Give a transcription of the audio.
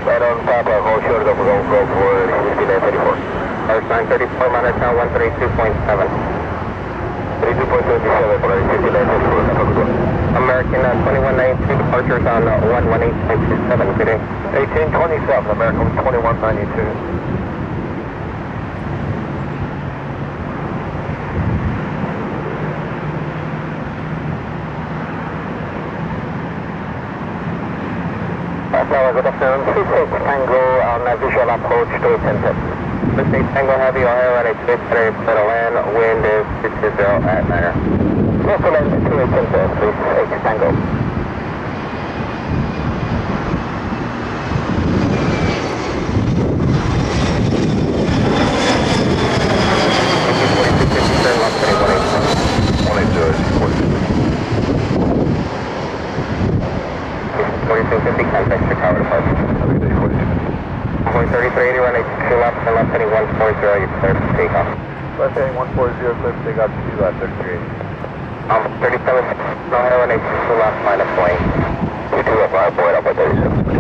Right on Papa, hold short of go for 5934. Our sign 34, minus now 132.7. 32.77 for 5934. American 2192, departures on 118.27, good day. 1827, American 2192. Good afternoon, 26 Tango on visual approach to Intl. 26 Tango Heavy, Ohio, and it's 53 for the land, wind is 220 at Niner. Local land to Intl, 26 Tango. Contact Chicago Department. 3380, run 82 left and left heading 140, you're clear for takeoff. Left heading 140, clear for takeoff, 2 left, 3380. 37, Ohio, run 82 left, minus wing. 22 left, Ohio, Boyd, up by 37.